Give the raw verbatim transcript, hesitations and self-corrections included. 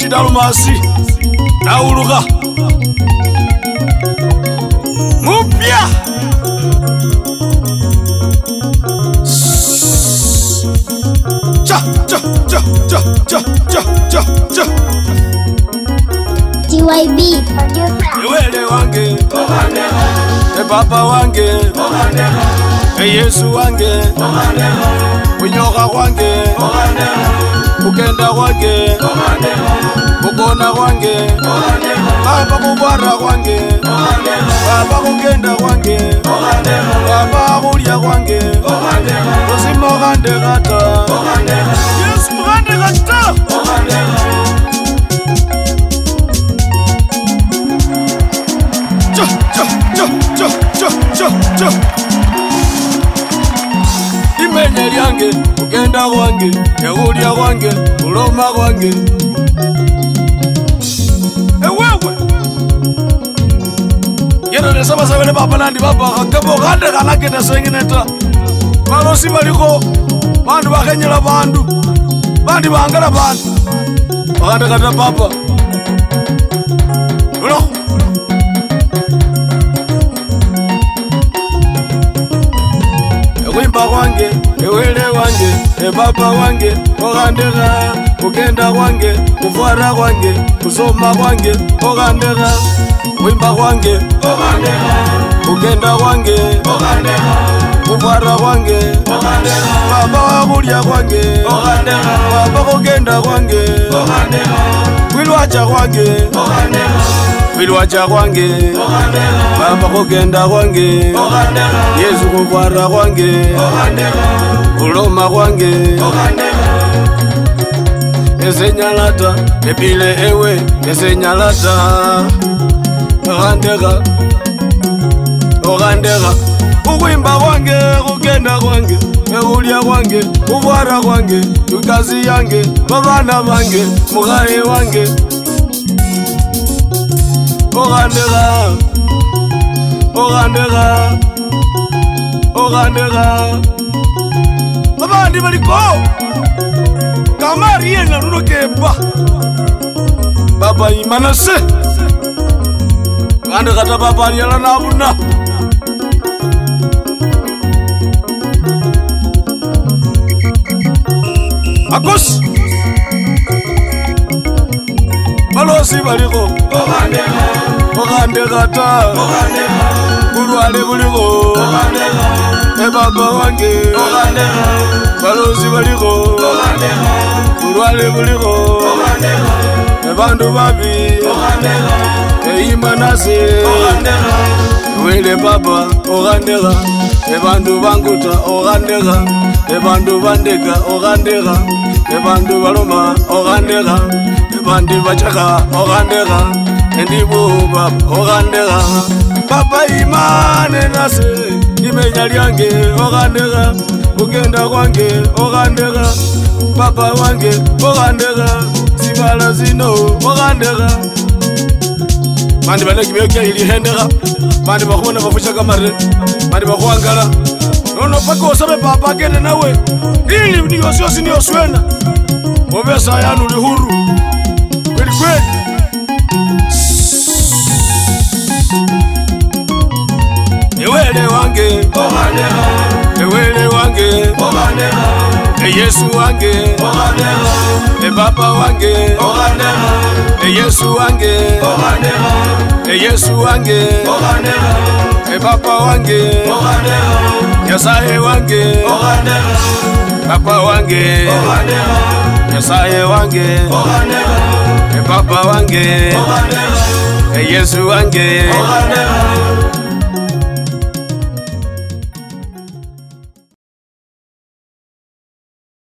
Dalmasi na uruga mupya cha cha cha cha cha cha cha cha T Y B Ewele wange e baba wange e Yesu wange unyoka wange ukenda wange ukona wange baba kubara wange baba kugenda wange baba kulia wange osimo gande gata Yesu gande gata cha cha cha cha cha cha cha imenya lyange ugenda wange eulia wange uloma wange ewewe yero ne saba sabele baba nandi baba kabo gande kanake na sengineta balosi baliko bandu bakenyela bandu bandi bangala bandu baganda kata baba ulo wimba wange ewele wange e baba wange ogandera kugenda wange kuvara wange kusoma wange ogandera wimba wange ogandera kugenda wange ogandera kuvara wange ogandera baba wakulia wange ogandera baba kugenda wange ogandera wilwacha wange ogandera wilwacha wange baba kugenda wange Yesu kuvara wange uloma wange esenyalata ebile ewe esenyalata ogandega ogandega ukwimba wange kugenda wange eulia wange kuvara wange tukazi yange babana bange mugaye wange ogandega ogandega ogandega abandi baliko kamariye na runo kemba baba imanase ande kata baba yala nabuna akos balosi baliko ogandega ogandega ta ogandega bulwale buliko ogandega e baba wange ogandega balosi baliko ogandega bulwale buliko ogandega e bandu babi ogandega e imanase ogandega wele baba ogandega e bandu banguta ogandega e bandu bandega ogandega e bandu baloma ogandega e bandu bachaka ogandega ndibu baba ogandega baba imane nase imenya lyange ogandega ugenda wange ogandega baba wange ogandega sibala zino ogandega bandi baleki byokia ili hendega bandi bakubona bafusha kamare bandi bakwangala nono paka osabe baba gende nawe ili ndiyo sio sinio swena obesa yanu lihuru kweli kweli ewele wange ogandega ewele wange ogandega e Yesu wange ogandega e baba wange ogandega e Yesu wange ogandega e Yesu wange ogandega e baba wange ogandega Yesaye wange ogandega baba wange ogandega Yesaye wange ogandega e baba wange ogandega e Yesu wange ogandega